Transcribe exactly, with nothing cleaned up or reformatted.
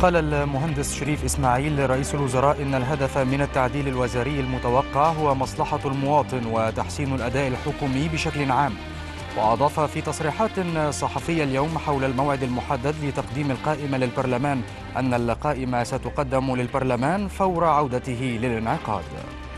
قال المهندس شريف إسماعيل رئيس الوزراء إن الهدف من التعديل الوزاري المتوقع هو مصلحة المواطن وتحسين الأداء الحكومي بشكل عام. وأضاف في تصريحات صحفية اليوم حول الموعد المحدد لتقديم القائمة للبرلمان أن القائمة ستقدم للبرلمان فور عودته للانعقاد.